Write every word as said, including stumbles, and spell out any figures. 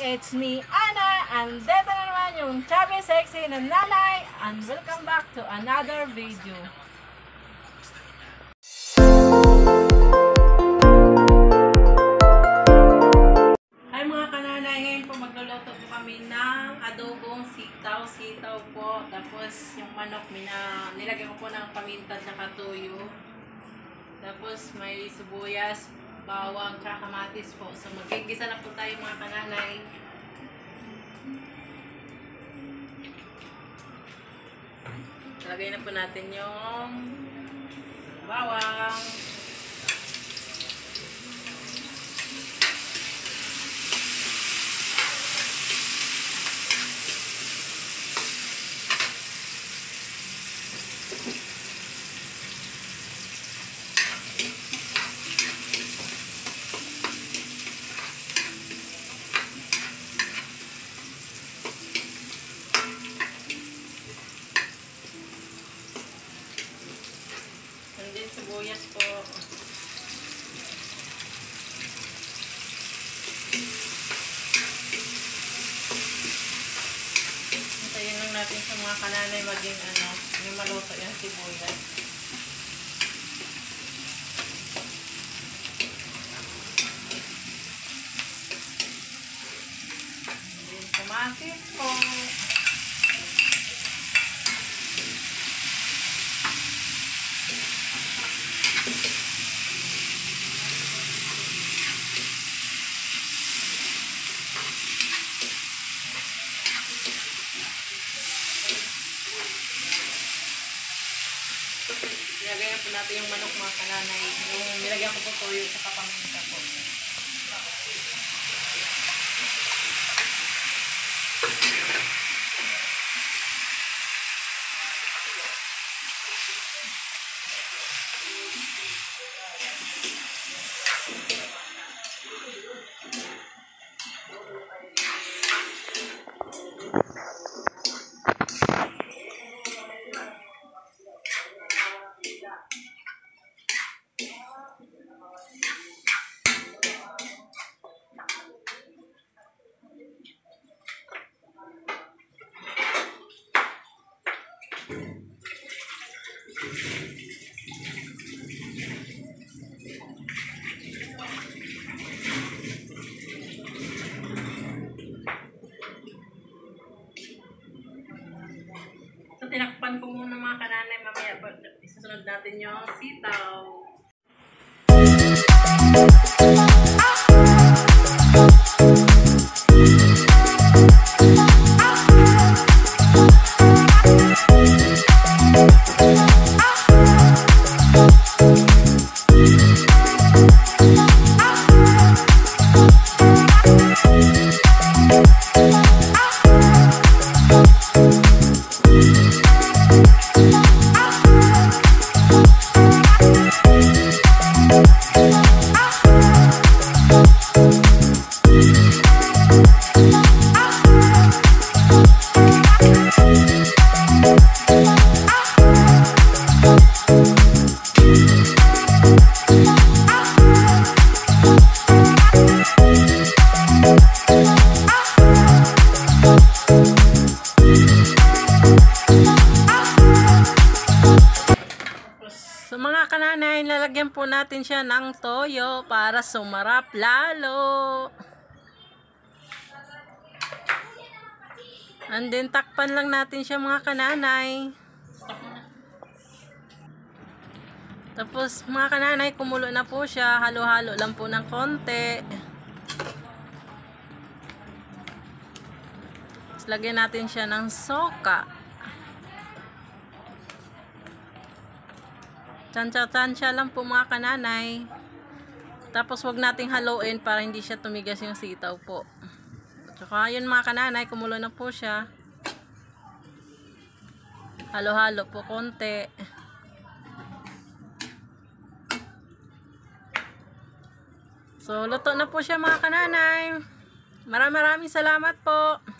it's me, Ana, and dito na naman yung chubby sexy na nanay, and welcome back to another video. Hi mga kananay, ngayon po magluluto po kami ng adobong sitaw, sitaw po, tapos yung manok, mina, nilagay ko po ng paminta at katuyo, tapos may sibuyas, bawang, tsaka kamatis po. So magigisa na po tayo mga kananay. Lagay na po natin yung bawang. Sibuyas po. Hintayin lang natin sa mga kananay maging ano, yung maluto yung sibuyas. Then kamatis po. Nilagyan po natin yung manok mga kananay. Yung nilagyan ko po toyo sa paminta po. So, tinakpan ko muna mga kananay, mamaya po isusunod natin yung sitaw. So mga kananay, lalagyan po natin siya ng toyo para sumarap lalo. And then takpan lang natin siya mga kananay. Tapos mga kananay, kumulo na po siya. Halo-halo lang po ng konti. Tapos lagyan natin siya ng soka. Tansya-tansya lang po mga kananay. Tapos wag nating haluin para hindi siya tumigas yung sitaw po. Tsaka yun mga kananay, kumulo na po siya. Halo-halo po konti. So luto na po siya mga kananay. Maraming maraming salamat po.